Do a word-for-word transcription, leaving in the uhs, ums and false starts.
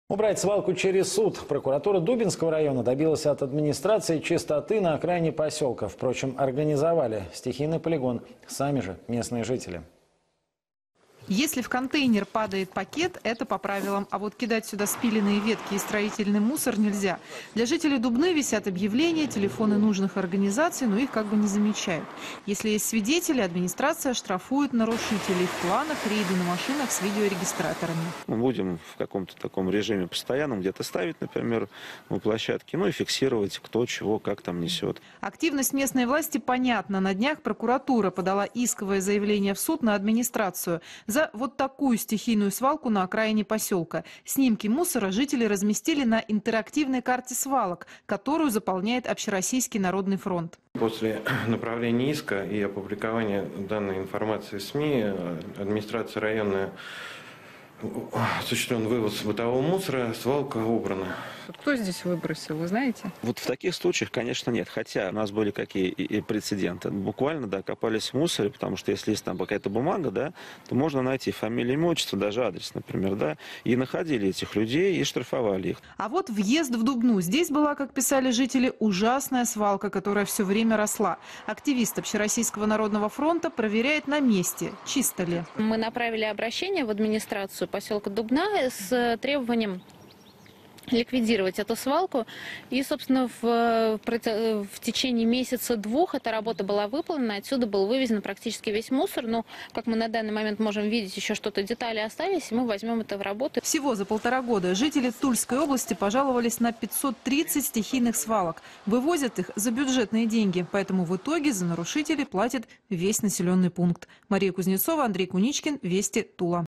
Убрать свалку через суд. Прокуратура Дубинского района добилась от администрации чистоты на окраине поселка. Впрочем, организовали стихийный полигон сами же местные жители. Если в контейнер падает пакет, это по правилам. А вот кидать сюда спиленные ветки и строительный мусор нельзя. Для жителей Дубны висят объявления, телефоны нужных организаций, но их как бы не замечают. Если есть свидетели, администрация штрафует нарушителей. В планах рейды на машинах с видеорегистраторами. Мы будем в каком-то таком режиме постоянном где-то ставить, например, на площадке, ну и фиксировать, кто чего, как там несет. Активность местной власти понятна. На днях прокуратура подала исковое заявление в суд на администрацию за вот такую стихийную свалку на окраине поселка. Снимки мусора жители разместили на интерактивной карте свалок, которую заполняет Общероссийский народный фронт. После направления иска и опубликования данной информации в СМИ администрация районная осуществлен вывоз бытового мусора, свалка убрана. Кто здесь выбросил, вы знаете? Вот в таких случаях, конечно, нет. Хотя у нас были какие и прецеденты. Буквально, да, копались в мусоре, потому что если есть там какая-то бумага, да, то можно найти фамилию, имя, отчество, даже адрес, например, да, и находили этих людей и штрафовали их. А вот въезд в Дубну. Здесь была, как писали жители, ужасная свалка, которая все время росла. Активист Общероссийского народного фронта проверяет на месте, чисто ли. Мы направили обращение в администрацию поселка Дубна с требованием ликвидировать эту свалку. И, собственно, в, в течение месяца-двух эта работа была выполнена. Отсюда был вывезен практически весь мусор. Но, как мы на данный момент можем видеть, еще что-то детали остались, и мы возьмем это в работу. Всего за полтора года жители Тульской области пожаловались на пятьсот тридцать стихийных свалок. Вывозят их за бюджетные деньги. Поэтому в итоге за нарушителей платит весь населенный пункт. Мария Кузнецова, Андрей Куничкин, Вести, Тула.